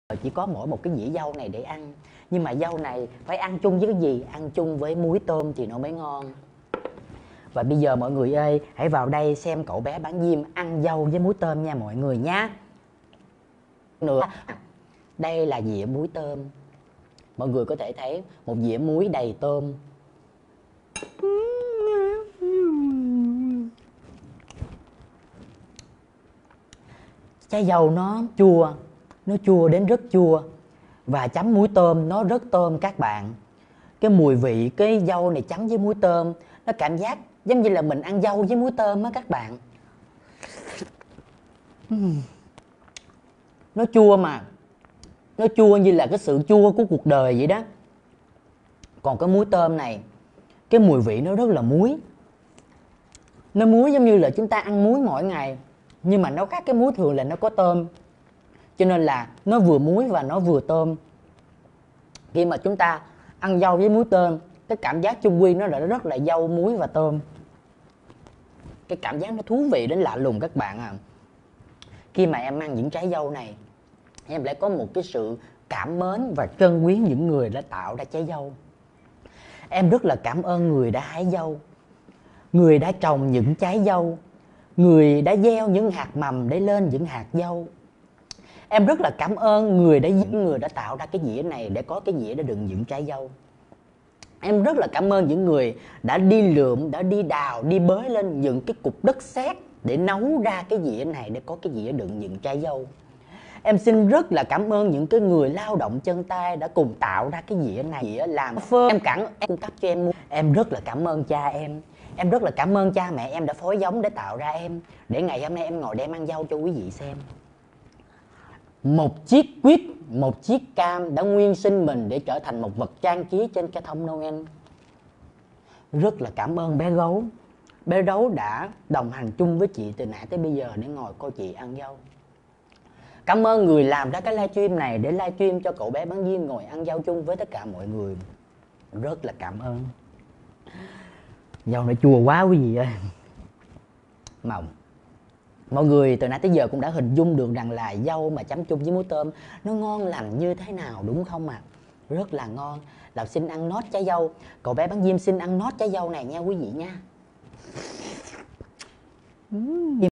Chỉ có mỗi một cái dĩa dâu này để ăn. Nhưng mà dâu này phải ăn chung với cái gì? Ăn chung với muối tôm thì nó mới ngon. Và bây giờ mọi người ơi, hãy vào đây xem cậu bé bán diêm ăn dâu với muối tôm nha mọi người nhé. Nữa, đây là dĩa muối tôm. Mọi người có thể thấy một dĩa muối đầy tôm. Trái dâu nó chua đến rất chua. Và chấm muối tôm nó rất tôm các bạn. Cái mùi vị cái dâu này chấm với muối tôm, nó cảm giác giống như là mình ăn dâu với muối tôm á các bạn. Nó chua mà nó chua như là cái sự chua của cuộc đời vậy đó. Còn cái muối tôm này, cái mùi vị nó rất là muối. Nó muối giống như là chúng ta ăn muối mỗi ngày. Nhưng mà nó khác cái muối thường là nó có tôm. Cho nên là nó vừa muối và nó vừa tôm. Khi mà chúng ta ăn dâu với muối tôm, cái cảm giác chung quy nó là rất là dâu, muối và tôm. Cái cảm giác nó thú vị đến lạ lùng các bạn à. Khi mà em ăn những trái dâu này, em lại có một cái sự cảm mến và trân quý những người đã tạo ra trái dâu. Em rất là cảm ơn người đã hái dâu, người đã trồng những trái dâu, người đã gieo những hạt mầm để lên những hạt dâu. Em rất là cảm ơn người đã tạo ra cái dĩa này để có cái dĩa để đựng những trái dâu. Em rất là cảm ơn những người đã đi lượm, đã đi đào, đi bới lên những cái cục đất sét để nấu ra cái dĩa này để có cái dĩa đựng những trái dâu. Em xin rất là cảm ơn những cái người lao động chân tay đã cùng tạo ra cái dĩa này, dĩa làm phơm em cung cấp cho em. Em rất là cảm ơn cha em. Em rất là cảm ơn cha mẹ em đã phối giống để tạo ra em, để ngày hôm nay em ngồi đem ăn dâu cho quý vị xem. Một chiếc quýt, một chiếc cam đã nguyên sinh mình để trở thành một vật trang trí trên cây thông Noel. Rất là cảm ơn bé gấu. Bé gấu đã đồng hành chung với chị từ nãy tới bây giờ để ngồi coi chị ăn dâu. Cảm ơn người làm ra cái livestream này để livestream cho cậu bé bán diêm ngồi ăn dâu chung với tất cả mọi người. Rất là cảm ơn. Dâu nó chua quá quý vị ơi. Mà mọi người từ nãy tới giờ cũng đã hình dung được rằng là dâu mà chấm chung với muối tôm nó ngon lành như thế nào đúng không ạ? Rất là ngon. Là xin ăn nốt trái dâu. Cậu bé bán diêm xin ăn nốt trái dâu này nha quý vị nha.